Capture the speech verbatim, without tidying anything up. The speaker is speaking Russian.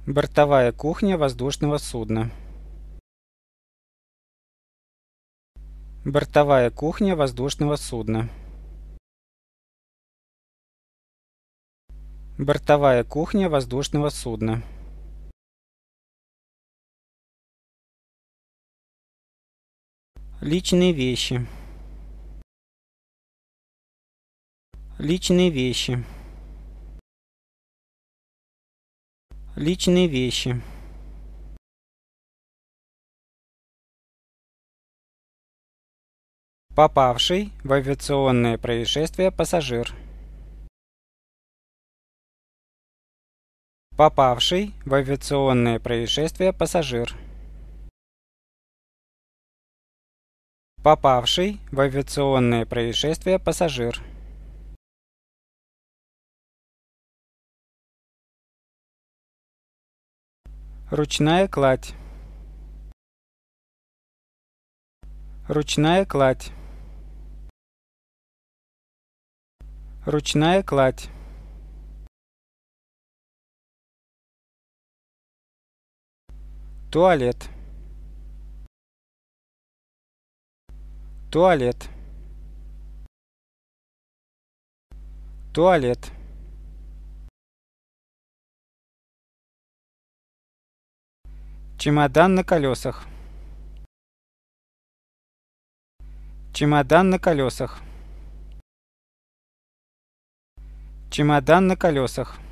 Бортовая кухня воздушного судна. Бортовая кухня воздушного судна. Бортовая кухня воздушного судна. Личные вещи. Личные вещи. Личные вещи. Попавший в авиационное происшествие пассажир. Попавший в авиационное происшествие пассажир. Попавший в авиационное происшествие пассажир. Ручная кладь. Ручная кладь. Ручная кладь. Туалет. Туалет. Туалет. Чемодан на колесах. Чемодан на колесах. Чемодан на колесах.